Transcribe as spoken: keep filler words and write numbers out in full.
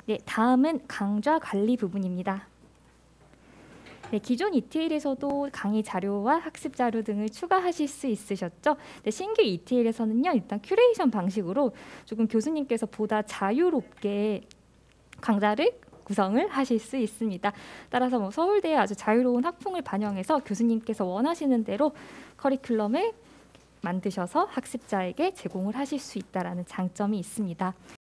네, 다음은 강좌 관리 부분입니다. 네, 기존 이티엘에서도 강의 자료와 학습 자료 등을 추가하실 수 있으셨죠? 네, 신규 이티엘에서는요, 일단 큐레이션 방식으로 조금 교수님께서 보다 자유롭게 강좌를 구성을 하실 수 있습니다. 따라서 뭐 서울대의 아주 자유로운 학풍을 반영해서 교수님께서 원하시는 대로 커리큘럼을 만드셔서 학습자에게 제공을 하실 수 있다는 장점이 있습니다.